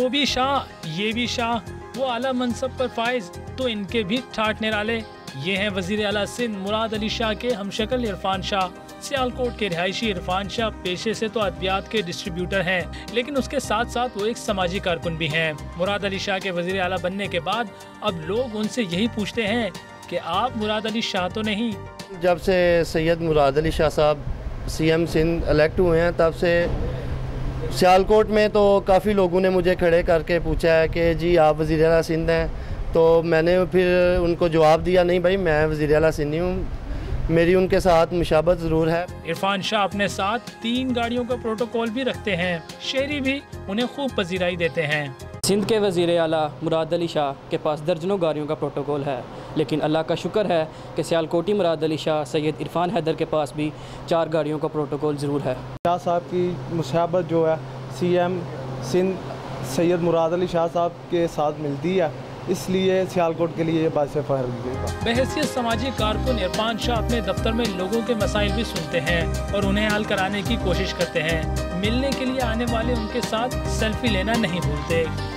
वो भी शाह, ये भी शाह, वो आला मनसब पर फाइज तो इनके भी ठाठ निराले। ये हैं वजीर आला सिंध मुराद अली शाह के हमशक्ल इरफान शाह। सियालकोट के रिहायशी इरफान शाह पेशे से तो अद्वियात के डिस्ट्रीब्यूटर हैं, लेकिन उसके साथ साथ वो एक समाजी कारकुन भी हैं। मुराद अली शाह के वजीर आला बनने के बाद अब लोग उनसे यही पूछते हैं कि आप मुराद अली शाह तो नहीं। जब से सैयद मुराद अली शाह साहब CM सिंध इलेक्ट हुए हैं, तब से सियालकोट में तो काफ़ी लोगों ने मुझे खड़े करके पूछा है कि जी आप वज़ीर आला सिंध हैं। तो मैंने फिर उनको जवाब दिया, नहीं भाई मैं वज़ीर आला सिंध नहीं हूँ, मेरी उनके साथ मुशाबत ज़रूर है। इरफान शाह अपने साथ 3 गाड़ियों का प्रोटोकॉल भी रखते हैं। शहरी भी उन्हें खूब पजीराई देते हैं। सिंध के वज़ीर आला मुराद अली शाह के पास दर्जनों गाड़ियों का प्रोटोकॉल है, लेकिन अल्लाह का शुक्र है कि सियालकोटी मुराद अली शाह सैयद इरफान हैदर के पास भी 4 गाड़ियों का प्रोटोकॉल ज़रूर है। शाह साहब की मुशाबत जो है CM सिंध सैयद मुराद अली शाह साहब के साथ मिलती है, इसलिए सियालकोट के लिए ये बात से फ़ख्र दीजिएगा। बहैसियत समाजी कारकुन इरफान शाह अपने दफ्तर में लोगों के मसाइल भी सुनते हैं और उन्हें हल कराने की कोशिश करते हैं। मिलने के लिए आने वाले उनके साथ सेल्फी लेना नहीं भूलते।